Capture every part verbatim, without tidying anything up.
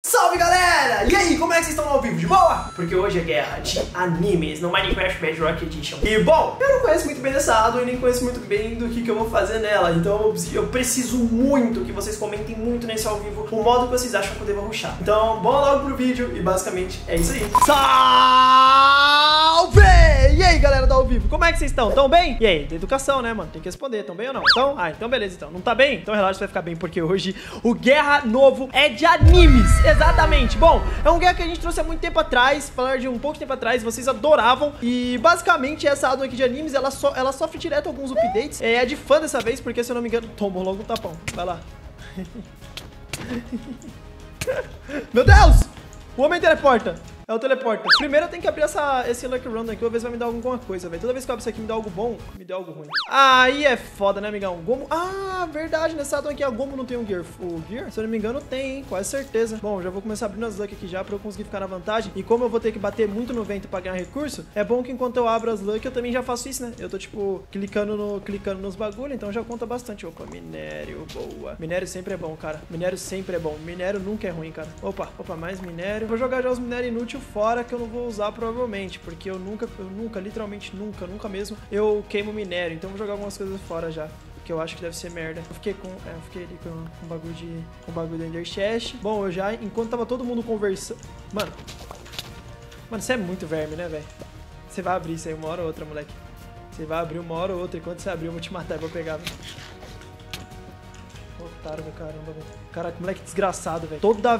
Salve galera! E aí, como é que vocês estão ao vivo? De boa? Porque hoje é guerra de animes no Minecraft Bedrock Edition. E bom, eu não conheço muito bem dessa aba e nem conheço muito bem do que, que eu vou fazer nela. Então eu preciso muito que vocês comentem muito nesse ao vivo o modo que vocês acham que eu devo rushar. Então, bora logo pro vídeo e basicamente é isso aí. Salve! E aí galera do ao vivo, como é que vocês estão? Tão bem? E aí, da educação, né, mano? Tem que responder, tão bem ou não? Então, ah, então beleza então. Não tá bem? Então relaxa, vai ficar bem, porque hoje o Guerra Novo é de animes. Exatamente. Bom, é um guerra que a gente trouxe há muito tempo atrás, falar de um pouco de tempo atrás, vocês adoravam. E basicamente essa addon aqui de animes, ela, so, ela sofre direto alguns updates. É, é de fã dessa vez, porque se eu não me engano, tomou logo um tapão. Vai lá. Meu Deus! O homem teleporta. É o teleporta. Primeiro eu tenho que abrir essa, esse Lucky Run aqui, vou ver se vai me dar alguma coisa, velho. Toda vez que eu abro isso aqui me dá algo bom, me dá algo ruim. Aí é foda, né, amigão? Gomo... Ah, verdade, nessa addon aqui a Gomo não tem um Gear. O Gear? Se eu não me engano, tem, hein? Quase certeza. Bom, já vou começar abrindo as Lucky aqui já pra eu conseguir ficar na vantagem. E como eu vou ter que bater muito no vento pra ganhar recurso, é bom que enquanto eu abro as Lucky, eu também já faço isso, né? Eu tô, tipo, clicando, no, clicando nos bagulho, então já conta bastante. Opa, minério, boa. Minério sempre é bom, cara. Minério sempre é bom. Minério nunca é ruim, cara. Opa, opa, mais minério. Vou jogar já os minérios inúteis fora, que eu não vou usar provavelmente, porque eu nunca, eu nunca, literalmente nunca, nunca mesmo, eu queimo minério, então vou jogar algumas coisas fora já, que eu acho que deve ser merda. Eu fiquei com, é, eu fiquei ali com, com bagulho de, com bagulho do Ender Chest. Bom, eu já, enquanto tava todo mundo conversando, mano, mano, você é muito verme, né, velho? Você vai abrir isso aí uma hora ou outra, moleque. Você vai abrir uma hora ou outra, e quando você abrir eu vou te matar e vou pegar, velho. Otário, meu caramba, velho. Caraca, moleque desgraçado, velho. Toda...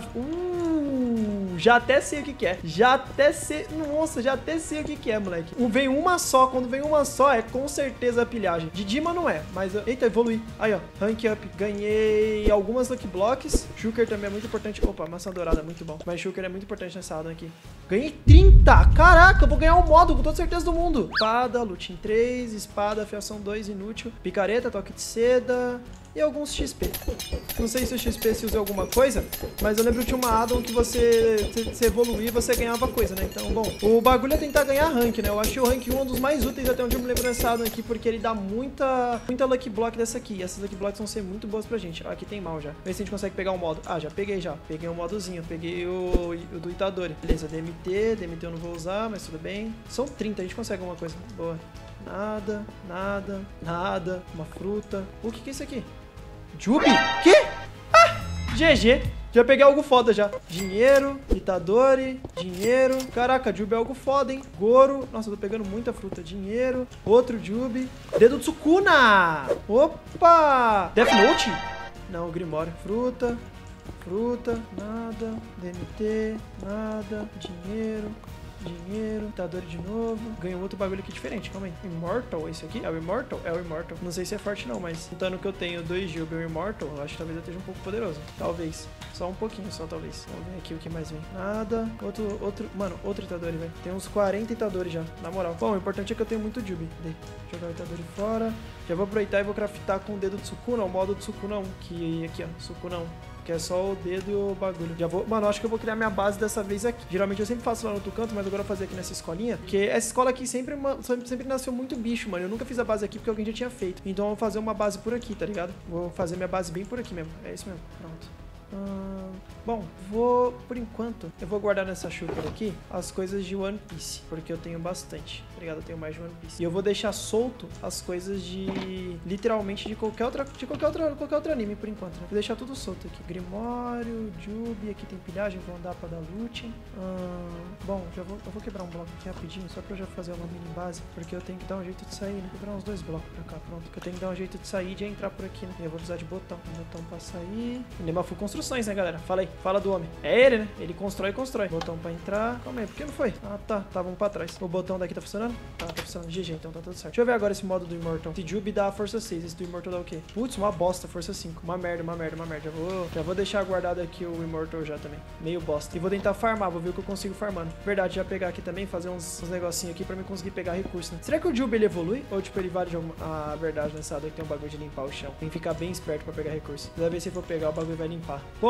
Uh, já até sei o que que é. Já até sei... Nossa, já até sei o que que é, moleque. Vem uma só. Quando vem uma só, é com certeza a pilhagem. De Dima não é, mas... Eita, evolui. Aí, ó. Rank up. Ganhei algumas Lucky Blocks. Shulker também é muito importante. Opa, maçã dourada, muito bom. Mas Shulker é muito importante nessa addon aqui. Ganhei trinta. Caraca, eu vou ganhar um modo com toda certeza do mundo. Espada, loot em três. Espada, afiação dois, inútil. Picareta, toque de seda... E alguns X P. Não sei se o X P se usa alguma coisa, mas eu lembro que tinha uma addon que você, se, se evoluir, você ganhava coisa, né? Então, bom, o bagulho é tentar ganhar rank, né? Eu acho que o rank um é um dos mais úteis até onde eu me lembro nessa addon aqui, porque ele dá muita, muita Lucky Block dessa aqui. E essas Lucky Blocks vão ser muito boas pra gente. Ó, aqui tem mal já. Vê se a gente consegue pegar um modo. Ah, já peguei já. Peguei um modozinho. Peguei o, o do Itadori. Beleza, D M T. D M T eu não vou usar, mas tudo bem. São trinta, a gente consegue alguma coisa. Boa. Nada, nada, nada. Uma fruta. O que que é isso aqui? Jubi? Que? Ah! G G. Já peguei algo foda já. Dinheiro, Itadori, dinheiro. Caraca, Jubi é algo foda, hein? Goro. Nossa, eu tô pegando muita fruta. Dinheiro. Outro Jubi. Dedo Tsukuna. Opa! Death Note? Não, Grimório. Fruta. Fruta. Nada. D M T. Nada. Dinheiro. Dinheiro, Itadori de novo. Ganhou outro bagulho aqui diferente, calma aí. Immortal, esse aqui? É o Immortal? É o Immortal. Não sei se é forte não, mas contando que eu tenho dois Jubi e o Immortal, eu acho que talvez eu esteja um pouco poderoso. Talvez. Só um pouquinho, só talvez. Vamos ver aqui o que mais vem. Nada. Outro, outro, mano, outro Itadori, velho. Tem uns quarenta Itadori já, na moral. Bom, o importante é que eu tenho muito Jubi. Deixa eu jogar o Itadori fora. Já vou aproveitar e vou craftar com o dedo Tsukuna, o modo Tsukuna um, que aqui, ó, Tsukuna um. Que é só o dedo e o bagulho. Já vou... Mano, acho que eu vou criar minha base dessa vez aqui. Geralmente eu sempre faço lá no outro canto, mas agora eu vou fazer aqui nessa escolinha. Porque essa escola aqui sempre, sempre, sempre nasceu muito bicho, mano. Eu nunca fiz a base aqui porque alguém já tinha feito. Então eu vou fazer uma base por aqui, tá ligado? Vou fazer minha base bem por aqui mesmo. É isso mesmo. Pronto. Hum, bom, vou, por enquanto, eu vou guardar nessa Shulker aqui as coisas de One Piece, porque eu tenho bastante, tá ligado? Eu tenho mais de One Piece. E eu vou deixar solto as coisas de, literalmente, de qualquer outra, de qualquer outra, qualquer outro anime, por enquanto, né? Vou deixar tudo solto aqui. Grimório, Jubi, aqui tem pilhagem, vão dar pra dar loot. Hum, bom, já vou, eu vou quebrar um bloco aqui rapidinho, só pra eu já fazer uma mini base, porque eu tenho que dar um jeito de sair, né? Vou quebrar uns dois blocos pra cá, pronto. Eu tenho que dar um jeito de sair e de entrar por aqui, né? E eu vou precisar de botão. Um botão pra sair. Nemafu construção. Né, galera? Fala aí, fala do homem. É ele, né? Ele constrói e constrói. Botão pra entrar. Calma aí, por que não foi? Ah, tá. Tava um pra trás. O botão daqui tá funcionando? Tá, tá funcionando. G G, então tá tudo certo. Deixa eu ver agora esse modo do Immortal. Esse Jubi dá força seis. Esse do Immortal dá o quê? Putz, uma bosta, força cinco. Uma merda, uma merda, uma merda. Já vou, já vou deixar guardado aqui o Immortal já também. Meio bosta. E vou tentar farmar. Vou ver o que eu consigo farmando. Verdade, já pegar aqui também, fazer uns, uns negocinhos aqui pra mim conseguir pegar recurso, né? Será que o Jubi ele evolui? Ou tipo, ele vale de alguma... Ah, verdade, nessa área que tem um bagulho de limpar o chão. Tem que ficar bem esperto pra pegar recurso. Toda vez que você for pegar, o bagulho vai limpar. Bom, eu já tô com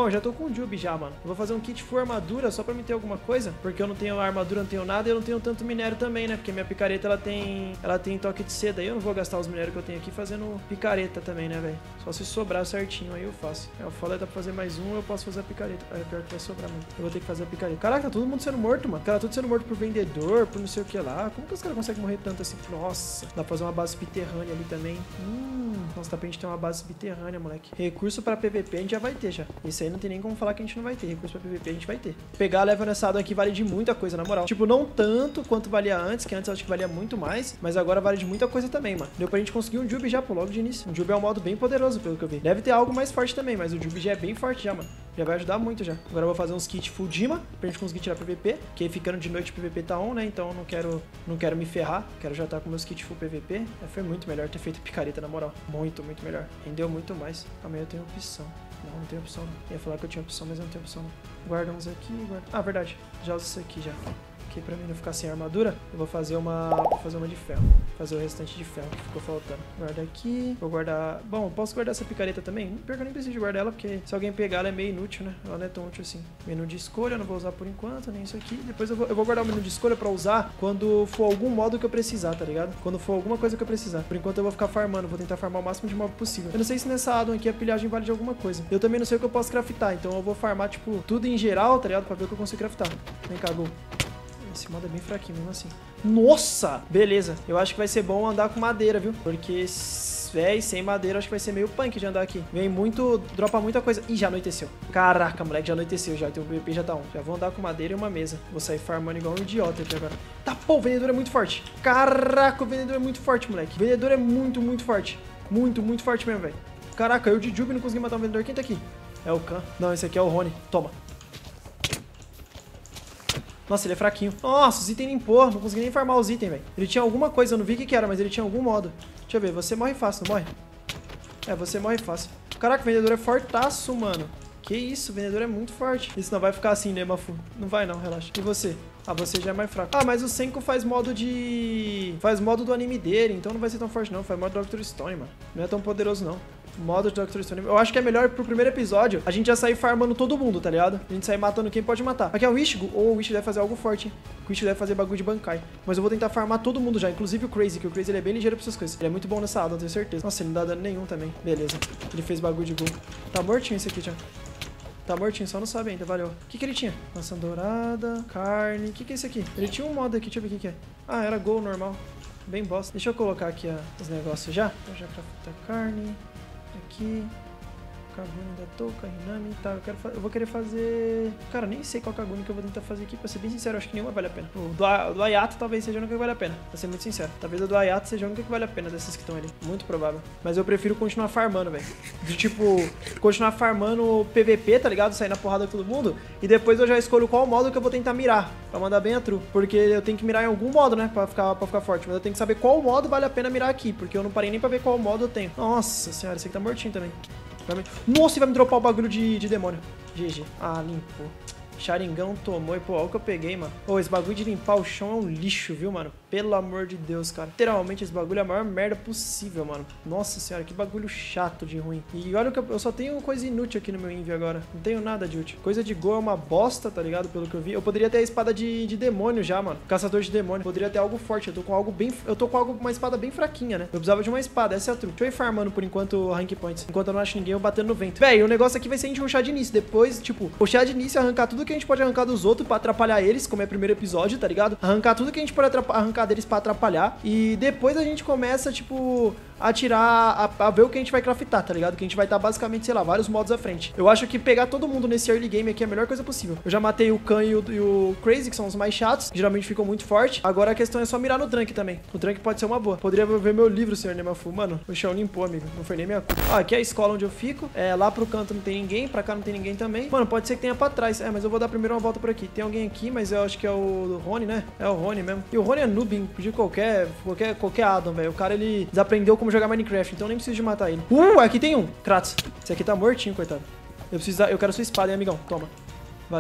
um Jube já, mano. Eu vou fazer um kit full armadura só pra me ter alguma coisa, porque eu não tenho armadura, não tenho nada e eu não tenho tanto minério também, né? Porque minha picareta, ela tem ela tem toque de seda. Aí eu não vou gastar os minérios que eu tenho aqui fazendo picareta também, né, velho? Só se sobrar certinho, aí eu faço. É, o foda é dar pra fazer mais um, eu posso fazer a picareta. É pior que vai sobrar mesmo. Eu vou ter que fazer a picareta. Caraca, tá todo mundo sendo morto, mano. Cara, tudo sendo morto por vendedor, por não sei o que lá. Como que os caras conseguem morrer tanto assim? Nossa, dá pra fazer uma base subterrânea ali também. Hum, nossa, dá pra gente ter uma base subterrânea, moleque. Recurso pra P V P a gente já vai ter já. Isso aí não tem nem como falar que a gente não vai ter. Recurso pra P V P a gente vai ter. Pegar a level nessa água aqui vale de muita coisa, na moral. Tipo, não tanto quanto valia antes, que antes eu acho que valia muito mais, mas agora vale de muita coisa também, mano. Deu pra gente conseguir um Jube já, pô, logo de início. Um Jube é um modo bem poderoso, pelo que eu vi. Deve ter algo mais forte também, mas o Jube já é bem forte já, mano. Já vai ajudar muito já. Agora eu vou fazer uns kits full Dima pra gente conseguir tirar P V P, que aí ficando de noite o P V P tá on, né? Então eu não quero, não quero me ferrar. Quero já estar com meus kits full P V P. É, foi muito melhor ter feito picareta, na moral. Muito, muito melhor. Rendeu muito mais. Amanhã eu tenho opção. Não, não tenho opção. Eu ia falar que eu tinha opção, mas eu não tenho opção. Guarda uns aqui, guarda... Ah, verdade. Já uso isso aqui já. Aqui pra mim não ficar sem armadura, eu vou fazer uma vou fazer uma de ferro. Fazer o restante de ferro que ficou faltando. Guarda aqui. Vou guardar... Bom, eu posso guardar essa picareta também? Pior que eu nem preciso de guardar ela, porque se alguém pegar ela é meio inútil, né? Ela não é tão útil assim. Menu de escolha, eu não vou usar por enquanto, nem isso aqui. Depois eu vou, eu vou guardar o menu de escolha pra usar quando for algum modo que eu precisar, tá ligado? Quando for alguma coisa que eu precisar. Por enquanto eu vou ficar farmando, vou tentar farmar o máximo de mob possível. Eu não sei se nessa addon aqui a pilhagem vale de alguma coisa. Eu também não sei o que eu posso craftar, então eu vou farmar, tipo, tudo em geral, tá ligado? Pra ver o que eu consigo craftar. Vem cá, Gol. Esse modo é bem fraquinho mesmo assim. Nossa! Beleza. Eu acho que vai ser bom andar com madeira, viu? Porque, véi, sem madeira acho que vai ser meio punk de andar aqui. Vem muito... Dropa muita coisa. Ih, já anoiteceu. Caraca, moleque, já anoiteceu já. Então o P V P já tá on. Já vou andar com madeira e uma mesa. Vou sair farmando igual um idiota aqui agora. Tá, pô, o vendedor é muito forte. Caraca, o vendedor é muito forte, moleque. O vendedor é muito, muito forte. Muito, muito forte mesmo, velho. Caraca, eu de Jube não consegui matar o vendedor. Quem tá aqui? É o Khan. Não, esse aqui é o Rony. Toma. Nossa, ele é fraquinho. Nossa, os itens limpou. Não consegui nem farmar os itens, velho. Ele tinha alguma coisa, eu não vi o que que era, mas ele tinha algum modo. Deixa eu ver, você morre fácil, não morre? É, você morre fácil. Caraca, o vendedor é fortaço, mano. Que isso, o vendedor é muito forte. Isso não vai ficar assim, né, Mafu? Não vai não, relaxa. E você? Ah, você já é mais fraco. Ah, mas o Senko faz modo de... Faz modo do anime dele, então não vai ser tão forte não. Faz modo do doutor Stone, mano. Não é tão poderoso, não. Modo de doutor Stone. Eu acho que é melhor pro primeiro episódio a gente já sair farmando todo mundo, tá ligado? A gente sair matando quem pode matar. Aqui é o Ishigo, ou o Ishigo deve fazer algo forte, hein? O Ishigo deve fazer bagulho de Bankai. Mas eu vou tentar farmar todo mundo já, inclusive o Crazy, que o Crazy ele é bem ligeiro pra essas coisas. Ele é muito bom nessa addon, tenho certeza. Nossa, ele não dá dano nenhum também. Beleza. Ele fez bagulho de gol. Tá mortinho esse aqui já. Tá mortinho, só não sabe ainda, valeu. O que que ele tinha? Maçã dourada, carne. O que que é isso aqui? Ele tinha um modo aqui, deixa eu ver o que que é. Ah, era gol normal. Bem bosta. Deixa eu colocar aqui a, os negócios já. Eu já craftar carne. Aqui. Kaguni da Touka, Hinami, tá, eu, quero eu vou querer fazer... Cara, nem sei qual Kaguni que eu vou tentar fazer aqui, pra ser bem sincero, acho que nenhuma vale a pena. O do, do Ayato talvez seja a única que vale a pena, pra ser muito sincero. Talvez o do Ayato seja a única que vale a pena dessas que estão ali, muito provável. Mas eu prefiro continuar farmando, velho. De tipo, continuar farmando P V P, tá ligado? Sair na porrada com todo mundo, e depois eu já escolho qual modo que eu vou tentar mirar, pra mandar bem a true. Porque eu tenho que mirar em algum modo, né, pra ficar, pra ficar forte, mas eu tenho que saber qual modo vale a pena mirar aqui, porque eu não parei nem pra ver qual modo eu tenho. Nossa senhora, esse aqui tá mortinho também. Nossa, e vai me dropar o bagulho de, de demônio. G G. Ah, limpou. Sharingão tomou e, pô, olha o que eu peguei, mano. Pô, esse bagulho de limpar o chão é um lixo, viu, mano? Pelo amor de Deus, cara. Literalmente, esse bagulho é a maior merda possível, mano. Nossa senhora, que bagulho chato de ruim. E olha que eu, eu só tenho coisa inútil aqui no meu envio agora. Não tenho nada de útil. Coisa de Go é uma bosta, tá ligado? Pelo que eu vi. Eu poderia ter a espada de, de demônio já, mano. Caçador de demônio. Poderia ter algo forte. Eu tô com algo bem... Eu tô com algo, uma espada bem fraquinha, né? Eu precisava de uma espada. Essa é a true. Deixa eu ir farmando por enquanto rank points. Enquanto eu não acho ninguém, eu batendo no vento. Véi, o negócio aqui vai ser a gente rushar de início. Depois, tipo, rushar de início, arrancar tudo que a gente pode arrancar dos outros pra atrapalhar eles, como é o primeiro episódio, tá ligado? Arrancar tudo que a gente pode arrancar deles pra atrapalhar. E depois a gente começa, tipo, a tirar, a, a ver o que a gente vai craftar, tá ligado? Que a gente vai estar basicamente, sei lá, vários modos à frente. Eu acho que pegar todo mundo nesse early game aqui é a melhor coisa possível. Eu já matei o Khan e o, e o Crazy, que são os mais chatos, que geralmente ficam muito fortes. Agora a questão é só mirar no Drunk também. O Drunk pode ser uma boa. Poderia ver meu livro, senhor Nemafu. Mano, o chão limpou, amigo. Não foi nem minha culpa. Ah, aqui é a escola onde eu fico. É, lá pro canto não tem ninguém, pra cá não tem ninguém também. Mano, pode ser que tenha pra trás. É, mas eu vou dar primeiro uma volta por aqui. Tem alguém aqui, mas eu acho que é o Rony, né? É o Rony mesmo. E o Rony é noob de qualquer, qualquer, qualquer addon, velho. O cara, ele desaprendeu como jogar Minecraft, então nem preciso de matar ele. Uh, aqui tem um. Kratos. Esse aqui tá mortinho, coitado. Eu preciso, eu quero sua espada, hein, amigão. Toma. Valeu.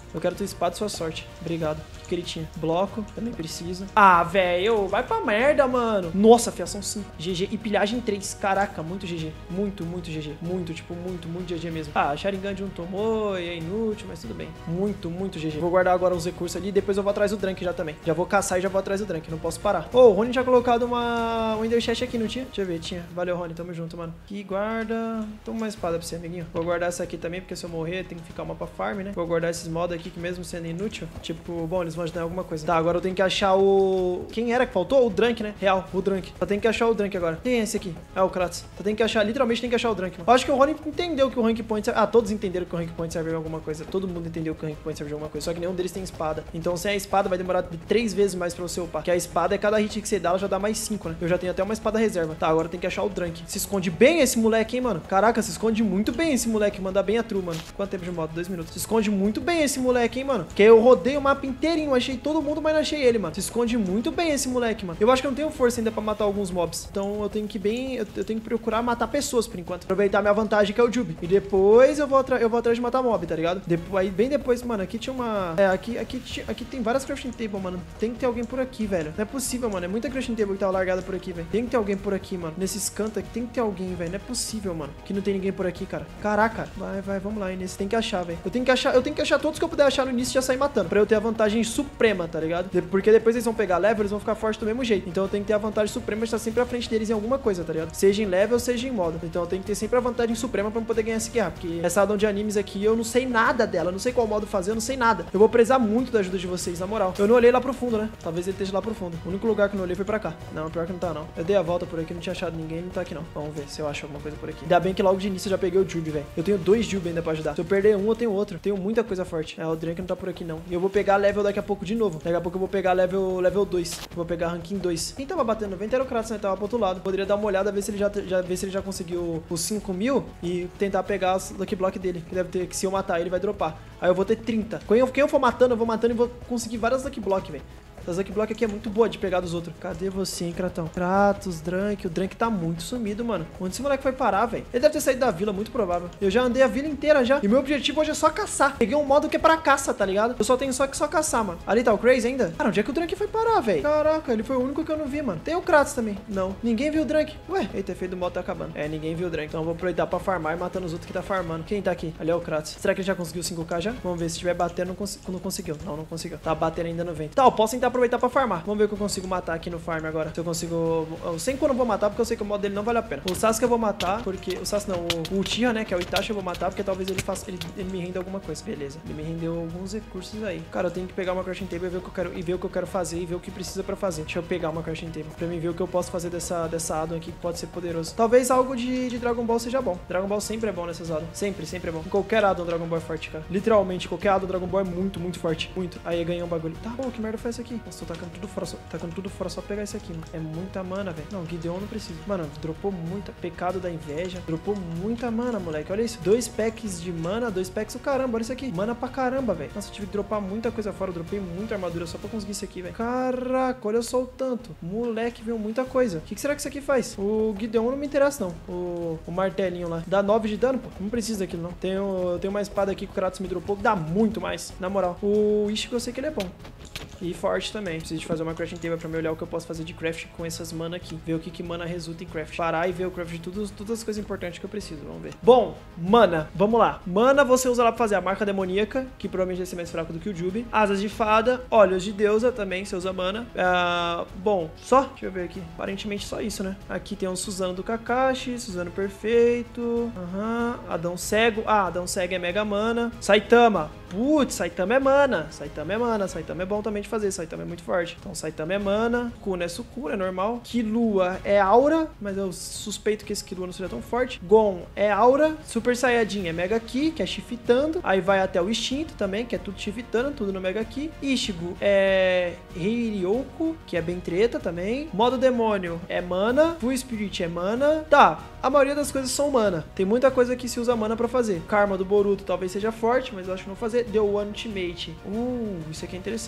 Eu quero tua espada e sua sorte. Obrigado. O que ele tinha? Bloco. Também preciso. Ah, velho. Vai pra merda, mano. Nossa, fiação cinco. G G. E pilhagem três. Caraca, muito G G. Muito, muito G G. Muito, tipo, muito, muito G G mesmo. Ah, Sharingan de um tomou e é inútil, mas tudo bem. Muito, muito G G. Vou guardar agora os recursos ali e depois eu vou atrás do Drank já também. Já vou caçar e já vou atrás do Drank. Não posso parar. Ô, oh, o Rony tinha colocado uma... um Ender Chest aqui, não tinha? Deixa eu ver, tinha. Valeu, Rony. Tamo junto, mano. Aqui, guarda. Toma uma espada pra você, amiguinho. Vou guardar essa aqui também, porque se eu morrer tem que ficar uma pra farm, né? Vou guardar esses modos aqui que mesmo sendo inútil, tipo, bom, eles vão ajudar em alguma coisa. Tá, agora eu tenho que achar o... Quem era que faltou? O Drank, né? Real, o Drank. Só tem que achar o Drank agora. Quem é esse aqui? É o Kratos. Só tem que achar, literalmente tem que achar o Drank, mano. Eu acho que o Rony entendeu que o Rank Point... Ah, todos entenderam que o Rank Point serve de alguma coisa. Todo mundo entendeu que o Rank Point serve de alguma coisa. Só que nenhum deles tem espada. Então, sem a espada vai demorar de três vezes mais pra você upar. Que a espada é cada hit que você dá, ela já dá mais cinco, né? Eu já tenho até uma espada reserva. Tá, agora tem que achar o Drank. Se esconde bem esse moleque, hein, mano? Caraca, se esconde muito bem esse moleque. Manda bem a true, mano. Quanto tempo de moto? Dois minutos. Se esconde muito bem esse moleque, hein, mano? Que eu rodei o mapa inteirinho. Achei todo mundo, mas não achei ele, mano. Se esconde muito bem esse moleque, mano. Eu acho que eu não tenho força ainda pra matar alguns mobs. Então eu tenho que bem... Eu, eu tenho que procurar matar pessoas por enquanto. Aproveitar minha vantagem, que é o Jubi. E depois eu vou, eu vou atrás de matar mob, tá ligado? Depois, aí, bem depois, mano, aqui tinha uma... É, aqui, aqui, aqui tem várias crafting table, mano. Tem que ter alguém por aqui, velho. Não é possível, mano. É muita crafting table que tava largada por aqui, velho. Tem que ter alguém por aqui, mano. Nesses cantos aqui tem que ter alguém, velho. Não é possível, mano. Que não tem ninguém por aqui, cara. Caraca. Vai, vai, vamos lá, Inês. Tem que achar, velho. Eu tenho que achar, eu tenho que achar todos que eu puder achar no início e já sair matando. Pra eu ter a vantagem suprema, tá ligado? Porque depois eles vão pegar level, eles vão ficar fortes do mesmo jeito. Então eu tenho que ter a vantagem suprema de estar sempre à frente deles em alguma coisa, tá ligado? Seja em level, seja em modo. Então eu tenho que ter sempre a vantagem suprema pra eu poder ganhar essa guerra. Porque essa addon de animes aqui, eu não sei nada dela. Eu não sei qual modo fazer, eu não sei nada. Eu vou precisar muito da ajuda de vocês, na moral. Eu não olhei lá pro fundo, né? Talvez ele esteja lá pro fundo. O único lugar que eu não olhei foi pra cá. Não, pior que não tá, não. Eu dei a volta por aqui, não tinha achado ninguém, não tá aqui, não. Vamos ver se eu acho alguma coisa por aqui. Ainda bem que logo de início eu já peguei o Jubi, velho. Eu tenho dois Jubi ainda pra ajudar. Se eu perder um, eu tenho outro. Tenho muita coisa forte. É, o Drank não tá por aqui, não. E eu vou pegar level daqui a pouco de novo. Daqui a pouco eu vou pegar level, level dois. Vou pegar ranking dois. Quem tava batendo noventa era o Kratos, né? Tava pro outro lado. Poderia dar uma olhada, ver se ele já, já, ver se ele já conseguiu os cinco mil e tentar pegar os Lucky Block dele. Que deve ter, que se eu matar ele, vai dropar. Aí eu vou ter trinta. Quem eu, quem eu for matando, eu vou matando e vou conseguir várias Lucky Block, velho. Essa Lucky Block aqui é muito boa de pegar dos outros. Cadê você, hein, Kratão? Kratos, Drank. O Drank tá muito sumido, mano. Onde esse moleque foi parar, velho? Ele deve ter saído da vila, muito provável. Eu já andei a vila inteira já. E meu objetivo hoje é só caçar. Peguei um modo que é pra caça, tá ligado? Eu só tenho só que só caçar, mano. Ali tá o Crazy ainda? Cara, onde é que o Drank foi parar, velho? Caraca, ele foi o único que eu não vi, mano. Tem o Kratos também. Não. Ninguém viu o Drank. Ué, eita, efeito do modo tá acabando. É, ninguém viu o Drank. Então eu vou aproveitar pra farmar e matando os outros que tá farmando. Quem tá aqui? Ali é o Kratos. Será que ele já conseguiu cinco K já? Vamos ver. Se estiver batendo, não, cons não conseguiu. Não, não conseguiu. Tá batendo ainda no vento. Tá, eu posso tentar aproveitar pra farmar. Vamos ver o que eu consigo matar aqui no farm agora. Se eu consigo... Eu sei que eu não vou matar, porque eu sei que o modo dele não vale a pena. O Sasuke eu vou matar, porque... O Sasuke não, o, o Uchiha, né, que é o Itachi, eu vou matar, porque talvez ele faça... Ele, ele me renda alguma coisa. Beleza. Ele me rendeu alguns recursos aí. Cara, eu tenho que pegar uma crafting table e ver o que eu quero, e ver o que eu quero fazer e ver o que precisa pra fazer. Deixa eu pegar uma crafting table pra mim ver o que eu posso fazer dessa, dessa addon aqui que pode ser poderoso. Talvez algo de, de Dragon Ball seja bom. Dragon Ball sempre é bom nessas addons. Sempre, sempre é bom. Em qualquer addon Dragon Ball é forte, cara. Literalmente, qualquer addon Dragon Ball é muito, muito forte. Muito. Aí eu ganhei um bagulho. Tá, pô, que merda foi essa aqui? Nossa, tô tacando tudo fora, só, tacando tudo fora só pra pegar isso aqui, mano. É muita mana, velho. Não, Gideon não precisa. Mano, dropou muita. Pecado da inveja. Dropou muita mana, moleque. Olha isso. Dois packs de mana, dois packs o caramba. Olha isso aqui. Mana pra caramba, velho. Nossa, eu tive que dropar muita coisa fora. Eu dropei muita armadura só pra conseguir isso aqui, velho. Caraca, olha só o tanto. Moleque, veio muita coisa. O que, que será que isso aqui faz? O Gideon não me interessa, não. O, o martelinho lá. Dá nove de dano, pô. Não precisa daquilo, não. Tenho, tenho uma espada aqui que o Kratos me dropou que dá muito mais. Na moral. O Ichigo eu sei que ele é bom. E forte também. Preciso de fazer uma crafting table pra me olhar o que eu posso fazer de craft com essas mana aqui. Ver o que que mana resulta em craft. Parar e ver o craft de tudo, todas as coisas importantes que eu preciso. Vamos ver. Bom, mana. Vamos lá. Mana você usa lá pra fazer a marca demoníaca, que provavelmente vai ser mais fraco do que o Jubi. Asas de fada. Olhos de deusa também, você usa mana. Uh, bom, só. Deixa eu ver aqui. Aparentemente só isso, né? Aqui tem um Suzano do Kakashi. Suzano perfeito. Aham. Uhum. Adão cego. Ah, Adão cego é mega mana. Saitama. Putz, Saitama é mana. Saitama é mana. Saitama é bom também de fazer. Saitama é muito forte. Então, Saitama é mana. Kuna é Sukuna, é normal. Killua é aura, mas eu suspeito que esse Killua não seja tão forte. Gon é aura. Super Saiyajin é Mega Ki, que é shiftando. Aí vai até o instinto também, que é tudo shiftando, tudo no Mega Ki. Ichigo é Heiryoku, que é bem treta também. Modo demônio é mana. Full Spirit é mana. Tá, a maioria das coisas são mana. Tem muita coisa que se usa mana pra fazer. Karma do Boruto talvez seja forte, mas eu acho que não vou fazer. The One Ultimate. Uh, isso aqui é interessante, hein? Mas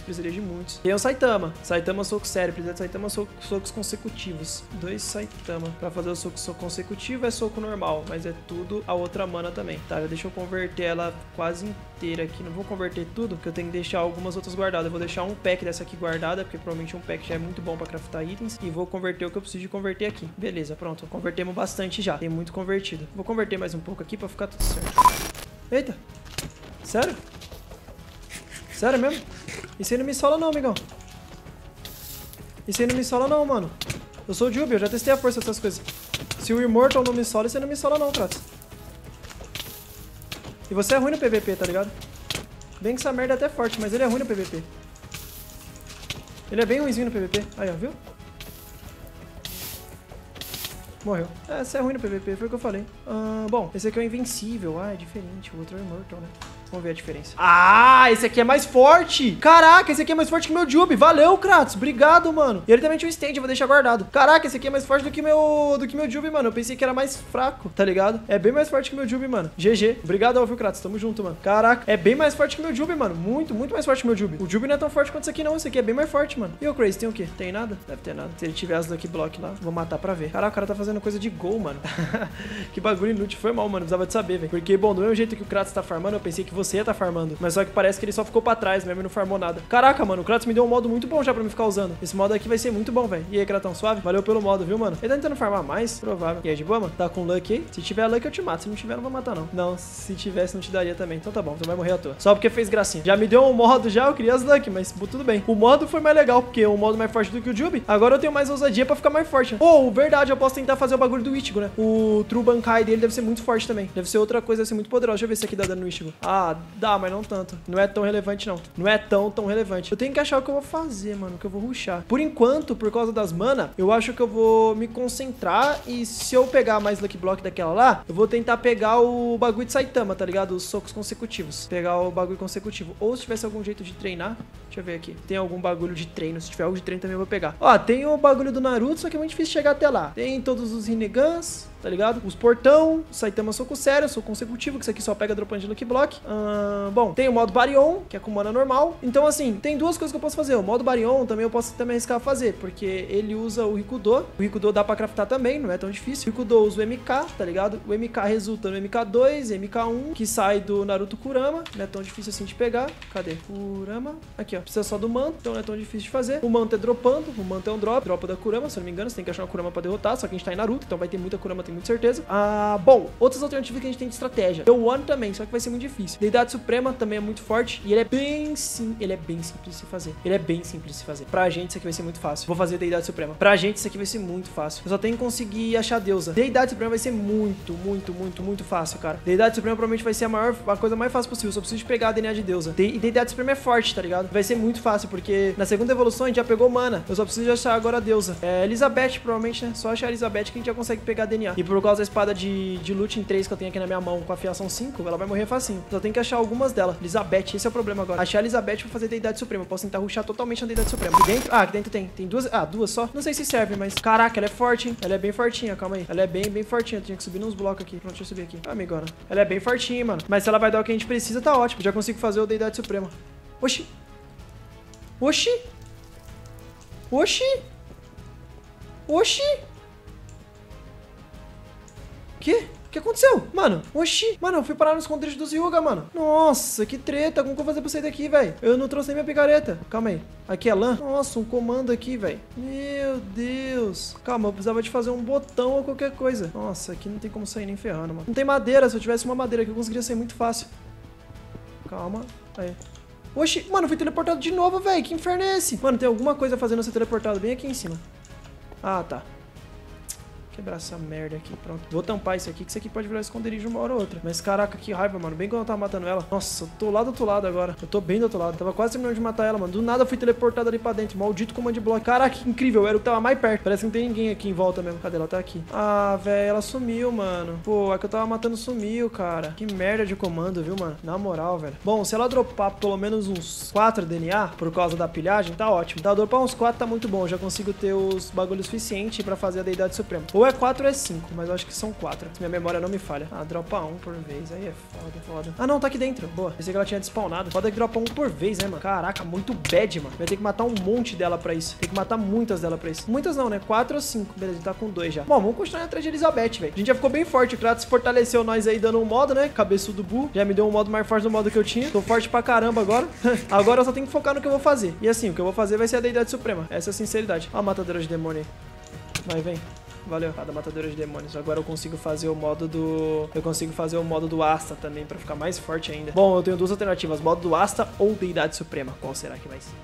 precisaria de muitos. Tem o Saitama. Saitama soco sério. Precisa de Saitama soco, socos consecutivos. Dois Saitama. Pra fazer o soco, soco consecutivo é soco normal, mas é tudo a outra mana também. Tá, já deixa eu converter ela quase inteira aqui. Não vou converter tudo, porque eu tenho que deixar algumas outras guardadas. Eu vou deixar um pack dessa aqui guardada, porque provavelmente um pack já é muito bom pra craftar itens. E vou converter o que eu preciso de converter aqui. Beleza, pronto. Convertemos bastante já. Tem muito convertido. Vou converter mais um pouco aqui pra ficar tudo certo. Eita. Sério? Sério mesmo? Isso aí não me sola não, amigão. Isso aí não me sola não, mano. Eu sou o Jubi, eu já testei a força dessas coisas. Se o Immortal não me sola, isso aí não me sola não, Kratos. E você é ruim no P V P, tá ligado? Bem que essa merda é até forte, mas ele é ruim no P V P. Ele é bem ruimzinho no P V P. Aí, ó, viu? Morreu. É, você é ruim no P V P, foi o que eu falei. Ah, bom, esse aqui é o Invencível. Ah, é diferente. O outro é o Immortal, né? Vamos ver a diferença. Ah, esse aqui é mais forte. Caraca, esse aqui é mais forte que o meu Jubi. Valeu, Kratos. Obrigado, mano. E ele também tinha um stand, eu vou deixar guardado. Caraca, esse aqui é mais forte do que meu do que meu Jubi, mano. Eu pensei que era mais fraco, tá ligado? É bem mais forte que o meu Jubi, mano. G G. Obrigado, viu, Kratos. Tamo junto, mano. Caraca, é bem mais forte que o meu Jubi, mano. Muito, muito mais forte que o meu Jubi. O Jubi não é tão forte quanto esse aqui, não. Esse aqui é bem mais forte, mano. E o Crazy, tem o quê? Tem nada? Deve ter nada. Se ele tiver as Lucky Block lá, vou matar pra ver. Caraca, o cara tá fazendo coisa de gol, mano. Que bagulho inútil. Foi mal, mano. Precisava de saber, velho. Porque, bom, do mesmo jeito que o Kratos tá farmando, eu pensei que você ia tá farmando. Mas só que parece que ele só ficou pra trás mesmo e não farmou nada. Caraca, mano, o Kratos me deu um modo muito bom já pra me ficar usando. Esse modo aqui vai ser muito bom, velho. E aí, Kratão, suave? Valeu pelo modo, viu, mano? Ele tá tentando farmar mais? Provável. E aí, de boa, mano? Tá com Lucky aí? Se tiver Lucky, eu te mato. Se não tiver, não vou matar, não. Não, se tivesse, não te daria também. Então tá bom, você vai morrer à toa. Só porque fez gracinha. Já me deu um modo já, eu queria as Lucky, mas tudo bem. O modo foi mais legal, porque o modo mais forte do que o Jubi. Agora eu tenho mais ousadia pra ficar mais forte. Pô, oh, verdade, eu posso tentar fazer o bagulho do Ichigo, né? O True Bankai dele deve ser muito forte também. Deve ser outra coisa, deve ser muito poderosa. Deixa eu ver se aqui dá dano no Ichigo. Ah, dá, mas não tanto. Não é tão relevante, não. Não é tão, tão relevante. Eu tenho que achar o que eu vou fazer, mano, o que eu vou rushar. Por enquanto, por causa das mana, eu acho que eu vou me concentrar e se eu pegar mais Lucky Block daquela lá, eu vou tentar pegar o bagulho de Saitama, tá ligado? Os socos consecutivos. Pegar o bagulho consecutivo. Ou se tivesse algum jeito de treinar, deixa eu ver aqui. Tem algum bagulho de treino. Se tiver algo de treino também eu vou pegar. Ó, tem o bagulho do Naruto, só que é muito difícil chegar até lá. Tem todos os Rinegans, tá ligado? Os portão, Saitama soco sério, soco consecutivo, que isso aqui só pega dropando de Lucky Block. Uh, bom, tem o modo Baryon, que é com mana normal. Então, assim, tem duas coisas que eu posso fazer. O modo Baryon também eu posso também arriscar fazer, porque ele usa o Rikudo. O Rikudo dá pra craftar também, não é tão difícil. O Rikudo usa o M K, tá ligado? O M K resulta no M K dois, M K um, que sai do Naruto Kurama. Não é tão difícil assim de pegar. Cadê? Kurama. Aqui, ó. Precisa só do manto, então não é tão difícil de fazer. O manto é dropando. O manto é um drop. Dropa da Kurama, se eu não me engano. Você tem que achar uma Kurama pra derrotar, só que a gente tá em Naruto, então vai ter muita Kurama, tenho muita certeza. Ah, bom, outras alternativas que a gente tem de estratégia. O One também, só que vai ser muito difícil. Deidade Suprema também é muito forte e ele é bem sim, ele é bem simples de se fazer. Ele é bem simples de se fazer. Pra gente isso aqui vai ser muito fácil. Vou fazer Deidade Suprema. Pra gente isso aqui vai ser muito fácil. Eu só tenho que conseguir achar a deusa. Deidade Suprema vai ser muito, muito, muito, muito fácil, cara. Deidade Suprema provavelmente vai ser a maior, a coisa mais fácil possível. Só preciso de pegar a D N A de deusa. De e Deidade Suprema é forte, tá ligado? Vai ser muito fácil, porque na segunda evolução a gente já pegou mana. Eu só preciso de achar agora a deusa. É Elizabeth, provavelmente, né? Só achar a Elizabeth que a gente já consegue pegar a D N A. E por causa da espada de, de Lute em três que eu tenho aqui na minha mão com afiação cinco, ela vai morrer facinho. Só tem que achar algumas dela. Elizabeth, esse é o problema agora. Achar a Elizabeth pra fazer Deidade Suprema. Eu posso tentar rushar totalmente na Deidade Suprema. Aqui dentro? Ah, aqui dentro tem. Tem duas. Ah, duas só. Não sei se serve, mas. Caraca, ela é forte, hein? Ela é bem fortinha, calma aí. Ela é bem, bem fortinha. Eu tinha que subir nos blocos aqui. Pronto, deixa eu subir aqui. Ah, amigona. Ela é bem fortinha, mano. Mas se ela vai dar o que a gente precisa, tá ótimo. Já consigo fazer o Deidade Suprema. Oxi. Oxi. Oxi. Oxi. Que? O que aconteceu? Mano, oxi. Mano, eu fui parar no esconderijo dos Hyuga, mano. Nossa, que treta. Como que eu vou fazer pra sair daqui, velho? Eu não trouxe nem minha picareta. Calma aí. Aqui é lã? Nossa, um comando aqui, velho. Meu Deus. Calma, eu precisava de fazer um botão ou qualquer coisa. Nossa, aqui não tem como sair nem ferrando, mano. Não tem madeira. Se eu tivesse uma madeira aqui, eu conseguiria sair muito fácil. Calma. Aí. Oxi. Mano, eu fui teleportado de novo, velho. Que inferno é esse? Mano, tem alguma coisa fazendo eu ser teleportado bem aqui em cima. Ah, tá. Quebrar essa merda aqui, pronto. Vou tampar isso aqui, que isso aqui pode virar esconderijo uma hora ou outra. Mas caraca, que raiva, mano. Bem quando eu tava matando ela. Nossa, eu tô lá do outro lado agora. Eu tô bem do outro lado. Tava quase terminando de matar ela, mano. Do nada eu fui teleportado ali pra dentro. Maldito comando de bloco. Caraca, que incrível. Era o que tava mais perto. Parece que não tem ninguém aqui em volta mesmo. Cadê ela? Tá aqui. Ah, velho, ela sumiu, mano. Pô, a que eu tava matando sumiu, cara. Que merda de comando, viu, mano? Na moral, velho. Bom, se ela dropar pelo menos uns quatro D N A por causa da pilhagem, tá ótimo. Tá, dropar uns quatro tá muito bom. Eu já consigo ter os bagulhos suficientes pra fazer a Deidade Suprema. Ou Ou é quatro ou é cinco, mas eu acho que são quatro. Se minha memória não me falha. Ah, dropa um por vez. Aí é foda, foda. Ah, não, tá aqui dentro. Boa. Pensei que ela tinha despawnado. Foda que dropa um por vez, né, mano? Caraca, muito bad, mano. Vai ter que matar um monte dela pra isso. Tem que matar muitas dela pra isso. Muitas não, né? Quatro ou cinco. Beleza, a gente tá com dois já. Bom, vamos continuar atrás de Elizabeth, velho. A gente já ficou bem forte. O Kratos fortaleceu nós aí dando um modo, né? Cabeçudo burro. Já me deu um modo mais forte do modo que eu tinha. Tô forte pra caramba agora. Agora eu só tenho que focar no que eu vou fazer. E assim, o que eu vou fazer vai ser a Deidade Suprema. Essa é a sinceridade. Ó a matadora de demônio aí. Vai, vem. Valeu. Cada matadora de demônios. Agora eu consigo fazer o modo do... Eu consigo fazer o modo do Asta também, pra ficar mais forte ainda. Bom, eu tenho duas alternativas. Modo do Asta ou Deidade Suprema. Qual será que vai ser?